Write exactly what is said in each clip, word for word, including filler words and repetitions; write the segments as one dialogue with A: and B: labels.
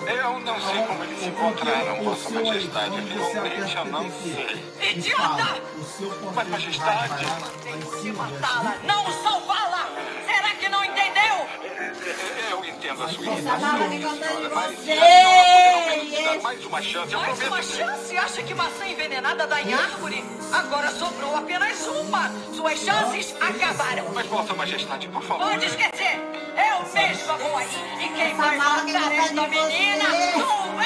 A: Eu não sei como eles se encontraram, Vossa Majestade. Realmente eu não sei.
B: Idiota!
A: Mas, Majestade...
B: Se matá-la, não salvá-la! Será que não entendeu?
A: Eu entendo a sua
C: Essa
A: irritação,
C: bala me contando de
A: senhora, mas
C: você.
A: a senhora poderá me dar mais uma chance. Eu
B: Mais
A: prometo
B: uma
A: que...
B: chance? Acha que maçã envenenada dá em árvore? Agora sobrou apenas uma. Suas chances acabaram.
A: Mas, Vossa Majestade, por favor...
B: Pode esquecer. Eu mesma vou aí. E quem
C: Essa
B: vai
C: bala me
B: matar
C: contando
B: esta
C: de
B: menina
C: você.
B: sou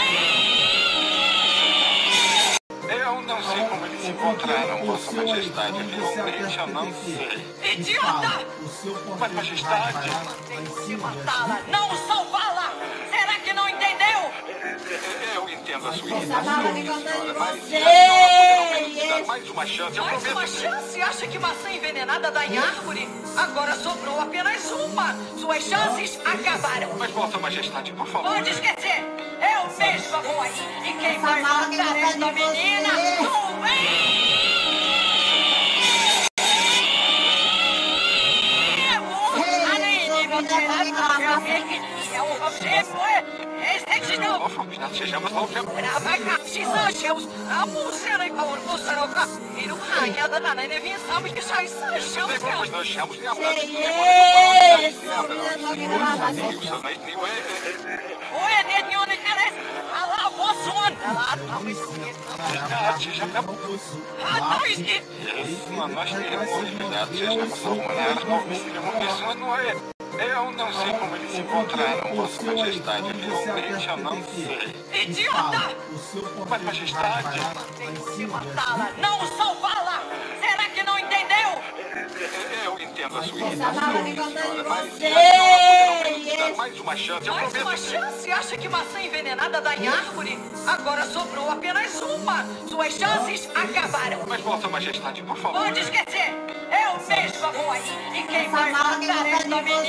A: Eu não sei como eles se encontraram, Vossa Majestade. Realmente eu não sei.
B: eu! Idiota!
A: Mas, Majestade...
B: Se matá-la, não salvá-la! Será que não entendeu?
A: Eu entendo a sua
C: Essa
A: irritação,
C: bala me contando de
A: senhora, mas
C: você.
A: a senhora poderá me dar mais uma chance. Eu
B: Mais
A: prometo
B: uma
A: que...
B: chance? Acha que maçã envenenada dá em árvore? Agora sobrou apenas uma. Suas chances acabaram.
A: Mas, Vossa Majestade, por favor...
B: Pode esquecer. Eu mesma vou aí. E quem
C: Essa
B: vai
C: bala me
B: matar
C: contando
B: esta
C: de
B: menina
C: você.
B: sou eu!
A: Alfabinat się ziama załkiem. Depois nós chamamos de amar. Eu não sei como eles se encontraram, Vossa Majestade. Realmente eu não sei.
B: Idiota!
A: Mas, Majestade...
B: Se matá-la, não salvá-la! Será que não entendeu?
A: Eu entendo a sua
C: Essa
A: irritação,
C: bala me contando de
A: senhora, mas a
C: você.
A: senhora poderá me dar mais uma chance. Eu
B: Mais
A: prometo
B: uma
A: que...
B: chance? Acha que maçã envenenada dá em árvore? Agora sobrou apenas uma. Suas chances acabaram.
A: Mas, Vossa Majestade, por favor...
B: Pode esquecer. Eu mesma vou aí. E quem vai
C: Essa bala me
B: matar
C: contando
B: esta
C: de
B: menina